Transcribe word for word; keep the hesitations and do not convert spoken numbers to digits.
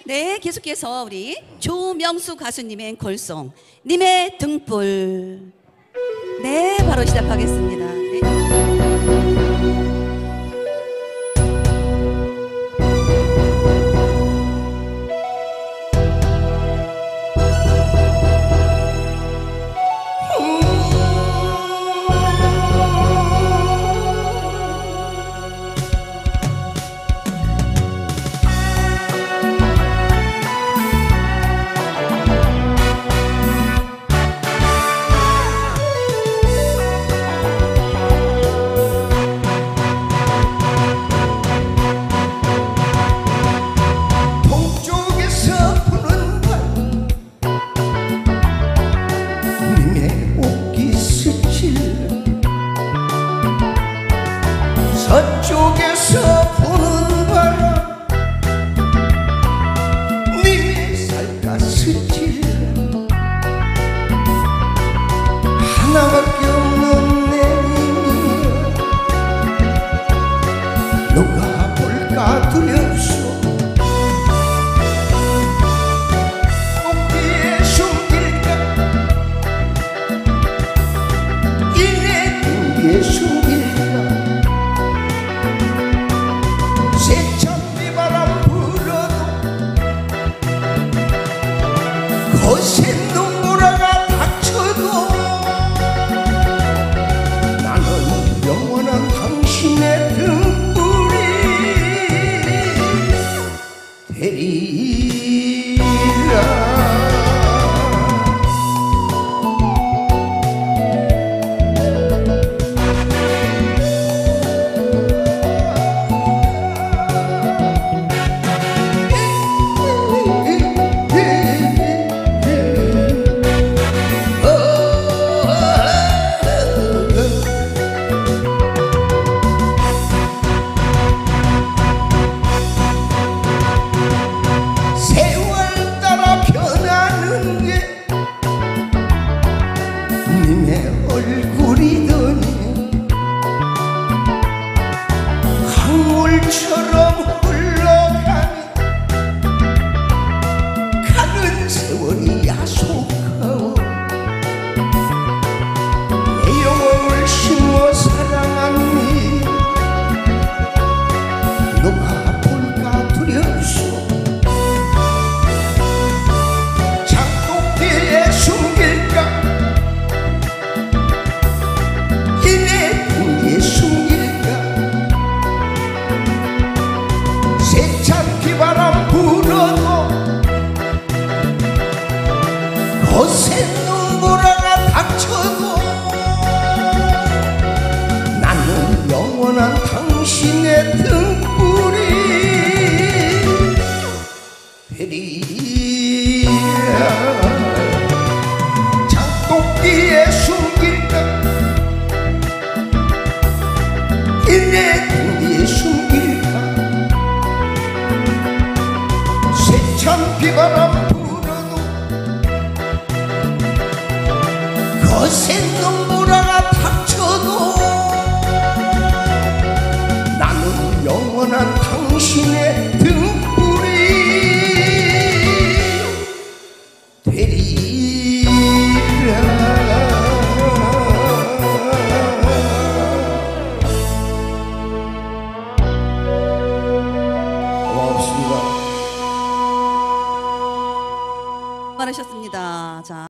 네, 계속해서 우리 조명수 가수님의 걸송 님의 등불. 네, 바로 시작하겠습니다. 네. 서쪽에서 부는 바람 님의 살갗을 하나밖에 없는 내님이여 누가 볼까 두렵소 어디에 숨길까 이내 등뒤에 숨길까 새찬비바람 불어도 거센 눈보라가 닥쳐도 나는 영원한 당신의 등불이 되리라. 님의 얼굴이더니 강물처럼 흘러가니 가는 세월이 야속하오 내 영혼을 심어 사랑하니 누가 볼까 두렵소 장독대에 숨길까 새찬비바람 불어도 거센 눈보라가 닥쳐도 나는 영원한 당신의 등불이 되리라. 장독기에 숨길까 이내 등뒤에 숨길까 새찬비바람 불어도 거센 눈보라가 닥쳐도 나는 영원한 당신의 등불이 되리라. 고맙습니다. 많으셨습니다. 자.